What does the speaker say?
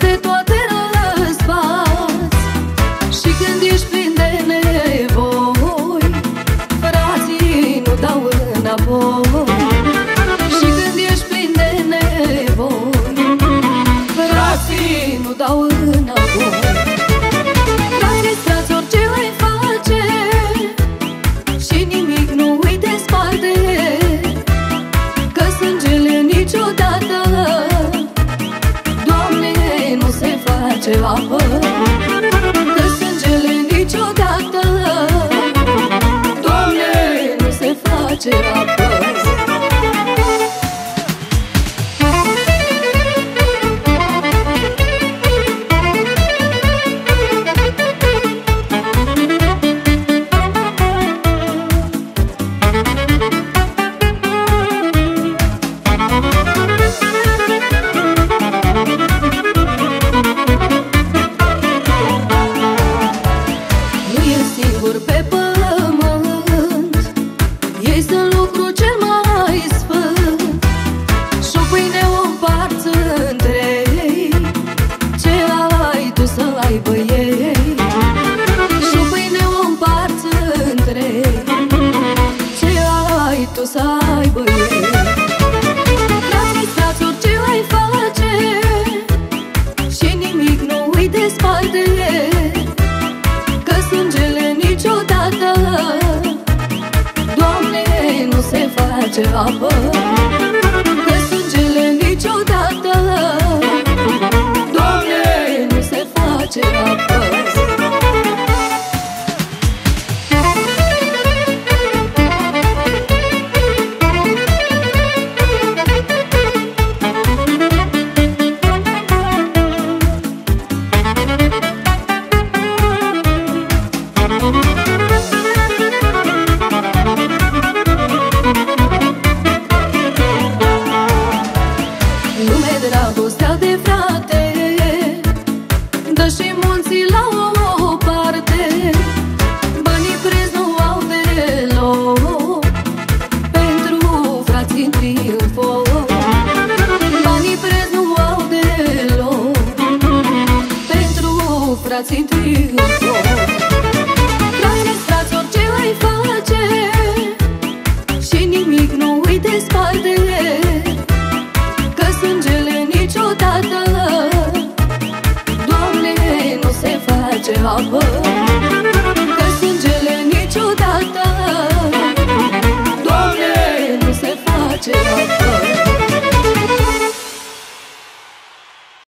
de toate răspați. Și când ești plin de nevoi, frații nu dau înapoi. Și când ești plin de nevoi, frații nu dau înapoi. Frații, frați, orice ai face și nimic nu îi desparte, că sângele niciodată, Doamne, nu se face apă. Că sângele niciodată, Doamne, nu se face apă. Pe pământ ei sunt lucru cel mai sfânt, și-o pâine o împarți între ei, ce ai tu să aibă ei. Și-o pâine o împarți între ei, ce ai tu să aibă ei. Frații, frați, orice ai face și nimic nu îi desparte, că sângele niciodată, Doamne, nu se face apă. Că sângele niciodată, Doamne, nu se face apă. Dragostea de frate dă și munții la o parte. Banii preț nu au deloc pentru frații intri în foc. Banii preț nu au deloc pentru frații intri în foc. Frații, frați, orice ai face și nimic nu îi desparte, că sângele niciodată, Doamne, nu se face apă.